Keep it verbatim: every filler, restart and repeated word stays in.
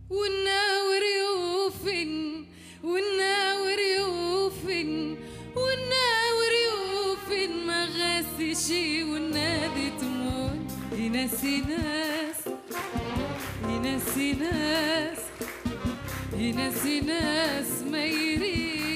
والناور يوفن والناور يوفن والناور يوفن ما غاسشي والنادي تمون ينسي ناس ينسي ناس ينسي ناس ما يريد